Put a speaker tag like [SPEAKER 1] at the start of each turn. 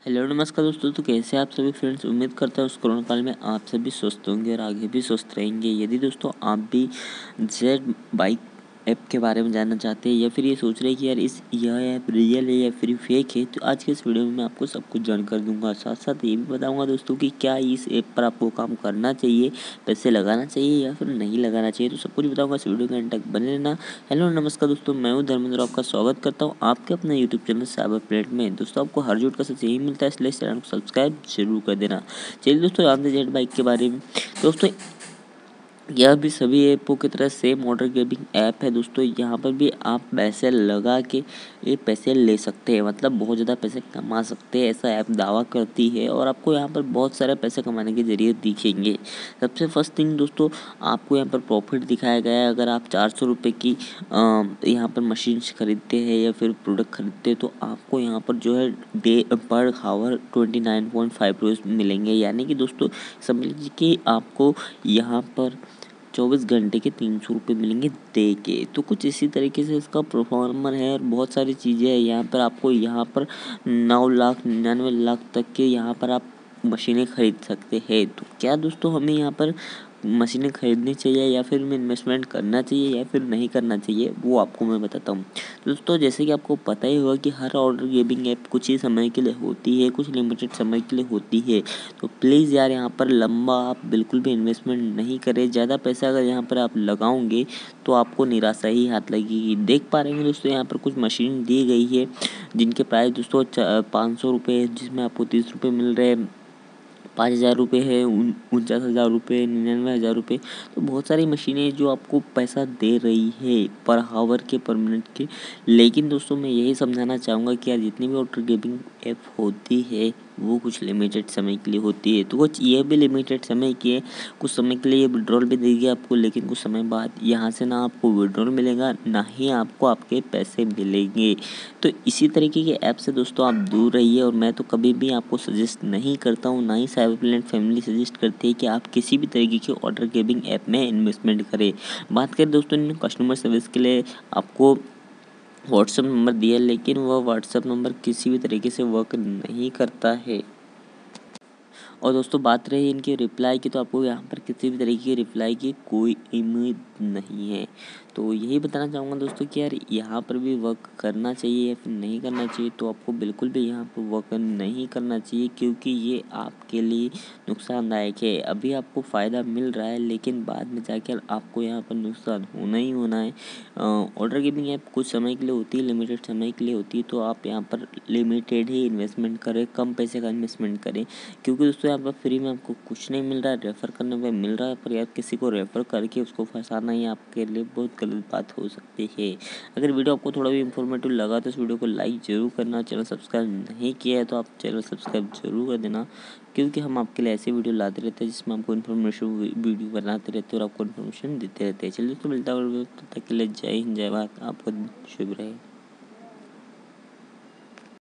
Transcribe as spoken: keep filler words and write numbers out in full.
[SPEAKER 1] Hello नमस्कार दोस्तों। तो कैसे आप सभी फ्रेंड्स, उम्मीद करता हूँ उस कोरोना काल में आप सभी स्वस्थ होंगे और आगे भी स्वस्थ रहेंगे। यदि दोस्तों आप भी जेड बाइक ऐप के बारे में जानना चाहते हैं या फिर ये सोच रहे हैं कि यार इस यह ऐप रियल है या फिर फेक है, तो आज के इस वीडियो में मैं आपको सब कुछ जानकारी दूंगा। साथ साथ ये भी बताऊंगा दोस्तों कि क्या इस ऐप पर आपको काम करना चाहिए, पैसे लगाना चाहिए या फिर नहीं लगाना चाहिए, तो सब कुछ बताऊंगा। इस वीडियो के अंत तक बने रहना। हेलो नमस्कार दोस्तों, मैं हूं धर्मेंद्र, आपका स्वागत करता हूं आपके अपने यूट्यूब चैनल साइबर प्लेट में। दोस्तों आपको हर जुट का सच यही मिलता है, इसलिए इस चैनल को सब्सक्राइब जरूर कर देना। चलिए दोस्तों जानते हैं जेड बाइक के बारे में। दोस्तों यह भी सभी ऐपों की तरह सेम ऑर्डर गेमिंग ऐप है दोस्तों। यहाँ पर भी आप पैसे लगा के ये पैसे ले सकते हैं, मतलब बहुत ज़्यादा पैसे कमा सकते हैं, ऐसा ऐप दावा करती है। और आपको यहाँ पर बहुत सारे पैसे कमाने के जरिए दिखेंगे। सबसे फर्स्ट थिंग दोस्तों, आपको यहाँ पर प्रॉफिट दिखाया गया है। अगर आप चार सौ रुपये की यहाँ पर मशीन खरीदते हैं या फिर प्रोडक्ट खरीदते हैं, तो आपको यहाँ पर जो है day per hour twenty nine point five rupees मिलेंगे। यानी कि दोस्तों समझ लीजिए कि आपको यहाँ पर चौबीस घंटे के तीन सौ रुपये मिलेंगे दे के। तो कुछ इसी तरीके से इसका परफॉर्मर है और बहुत सारी चीज़ें हैं। यहाँ पर आपको यहाँ पर नौ लाख निन्यानवे लाख तक के यहाँ पर आप मशीनें खरीद सकते हैं। तो क्या दोस्तों हमें यहाँ पर मशीनें खरीदनी चाहिए या फिर में इन्वेस्टमेंट करना चाहिए या फिर नहीं करना चाहिए, वो आपको मैं बताता हूँ। दोस्तों जैसे कि आपको पता ही होगा कि हर ऑर्डर गेमिंग ऐप कुछ ही समय के लिए होती है, कुछ लिमिटेड समय के लिए होती है। तो प्लीज़ यार यहाँ पर लंबा आप बिल्कुल भी इन्वेस्टमेंट नहीं करें। ज़्यादा पैसा अगर यहाँ पर आप लगाओगे तो आपको निराशा ही हाथ लगेगी। देख पा रहे हैं दोस्तों यहाँ पर कुछ मशीन दी गई है जिनके प्राइस दोस्तों पाँच सौ रुपये है, जिसमें आपको तीस रुपये मिल रहे हैं, पाँच हज़ार रुपये है, उनचास हज़ार रुपये, निन्यानवे हज़ार रुपये। तो बहुत सारी मशीनें जो आपको पैसा दे रही है पर हावर के, पर मिनट के। लेकिन दोस्तों मैं यही समझाना चाहूँगा कि यार जितनी भी ऑटो गेमिंग ऐप होती है वो कुछ लिमिटेड समय के लिए होती है। तो कुछ ये भी लिमिटेड समय की है, कुछ समय के लिए ये विड्रॉल भी देगी आपको, लेकिन कुछ समय बाद यहाँ से ना आपको विड्रॉल मिलेगा ना ही आपको आपके पैसे मिलेंगे। तो इसी तरीके के ऐप से दोस्तों आप दूर रहिए। और मैं तो कभी भी आपको सजेस्ट नहीं करता हूँ, ना ही साइबर प्लेट फैमिली सजेस्ट करती है कि आप किसी भी तरीके के ऑर्डर गेमिंग ऐप में इन्वेस्टमेंट करें। बात करें दोस्तों इन कस्टमर सर्विस के लिए आपको व्हाट्सएप नंबर दिया, लेकिन वह व्हाट्सएप नंबर किसी भी तरीके से वर्क नहीं करता है। और दोस्तों बात रही इनके रिप्लाई की, तो आपको यहाँ पर किसी भी तरीके की रिप्लाई की कोई उम्मीद नहीं है। तो यही बताना चाहूँगा दोस्तों कि यार यहाँ पर भी वर्क करना चाहिए या फिर नहीं करना चाहिए। तो आपको बिल्कुल भी यहाँ पर वर्क नहीं करना चाहिए, क्योंकि ये आपके लिए नुकसानदायक है। अभी आपको फ़ायदा मिल रहा है, लेकिन बाद में जाकर आपको यहाँ पर नुकसान होना ही होना है। ऑर्डर गेमिंग ऐप कुछ समय के लिए होती है, लिमिटेड समय के लिए होती है। तो आप यहाँ पर लिमिटेड ही इन्वेस्टमेंट करें, कम पैसे का इन्वेस्टमेंट करें, क्योंकि दोस्तों यहाँ पर फ्री में आपको कुछ नहीं मिल रहा है, रेफ़र करने पे मिल रहा है। पर यार किसी को रेफ़र करके उसको फंसाना ही आपके लिए बहुत गलत बात हो सकती है। अगर वीडियो आपको थोड़ा भी इंफॉर्मेटिव लगा तो इस वीडियो को लाइक ज़रूर करना। चैनल सब्सक्राइब नहीं किया है तो आप चैनल सब्सक्राइब जरूर कर देना, क्योंकि हम आपके लिए ऐसे वीडियो लाते रहते हैं जिसमें आपको इन्फॉर्मेशन वीडियो बनाते रहते हैं और आपको इन्फॉर्मेशन देते रहते हैं। चलिए तो मिलता है, तब तक के लिए जय हिंद, जय भारत, आपका दिन शुभ रहे।